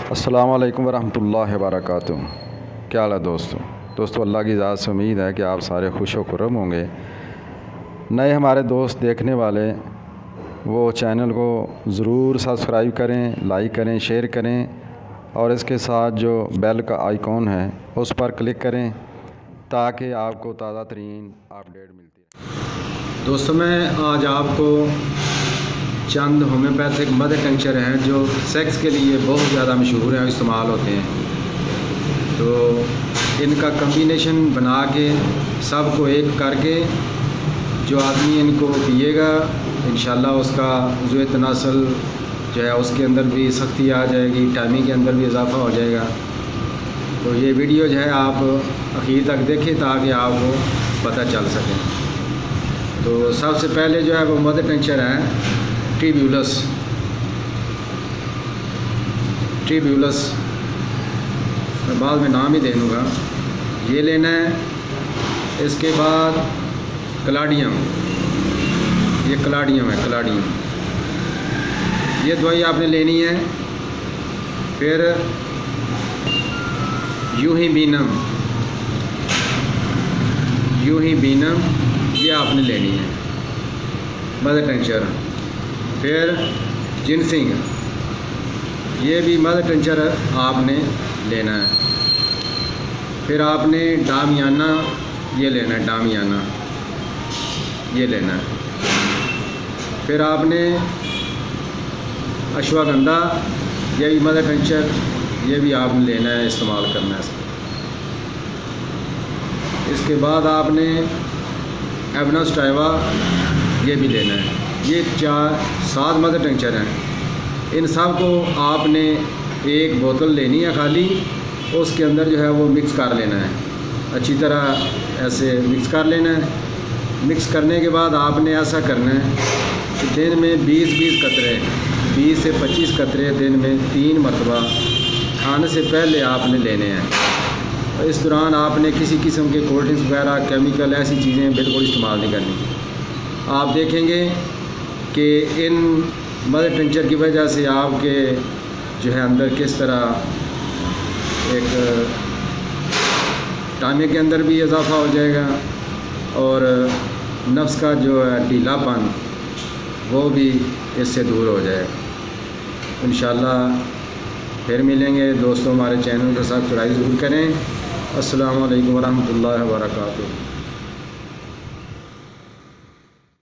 अस्सलामु अलैकुम रहmatullah barakatuhu। क्या हाल है दोस्तों अल्लाह की ज़ात से उम्मीद है कि आप सारे खुश व खुर्रम होंगे। नए हमारे दोस्त देखने वाले वो चैनल को ज़रूर सब्सक्राइब करें, लाइक करें, शेयर करें और इसके साथ जो बेल का आइकॉन है उस पर क्लिक करें ताकि आपको ताज़ा तरीन अपडेट मिलती है। दोस्तों मैं आज आपको चंद होम्योपैथिक मदर टिंचर हैं जो सेक्स के लिए बहुत ज़्यादा मशहूर हैं और इस्तेमाल होते हैं, तो इनका कम्बिनेशन बना के सबको एक करके जो आदमी इनको पिएगा इंशाल्लाह उसका जो तनासल जो है उसके अंदर भी सख्ती आ जाएगी, टाइमिंग के अंदर भी इजाफा हो जाएगा। तो ये वीडियो जो है आप आखिर तक देखें ताकि आपको पता चल सके। तो सबसे पहले जो है वो मदर टिंचर है ट्रिब्यूलस, मैं बाद में नाम ही दे दूँगा, ये लेना है। इसके बाद क्लाडियम, ये क्लाडियम है, क्लाडियम ये दवाई आपने लेनी है। फिर यूही बीनम ये आपने लेनी है मदर टिंचर। फिर जिनसिंग ये भी मदर टिंचर आपने लेना है। फिर आपने डामियाना ये लेना है, डामियाना ये लेना है। फिर आपने अश्वगंधा ये भी मदर टिंचर ये भी आपने लेना है, इस्तेमाल करना है इसका। इसके बाद आपने एबनास्टाइवा ये भी लेना है। ये 7 मदर टिंचर हैं। इन सब को आपने एक बोतल लेनी है खाली, उसके अंदर जो है वो मिक्स कर लेना है, अच्छी तरह ऐसे मिक्स कर लेना है। मिक्स करने के बाद आपने ऐसा करना है कि दिन में 20 कतरे, 20 से 25 कतरे दिन में 3 मरतबा खाने से पहले आपने लेने हैं। और इस दौरान आपने किसी किस्म के कोल्ड ड्रिंक्स वगैरह केमिकल ऐसी चीज़ें बिल्कुल इस्तेमाल नहीं करनी। आप देखेंगे कि इन मदर टिंचर की वजह से आपके जो है अंदर किस तरह एक टाइमिंग के अंदर भी इजाफा हो जाएगा और नफ्स का जो है ढीलापन वो भी इससे दूर हो जाएगा। इंशाल्लाह फिर मिलेंगे दोस्तों, हमारे चैनल के साथ सब्सक्राइब ज़रूर करें। अस्सलामु अलैकुम रहमतुल्लाहि व बरकातुहू।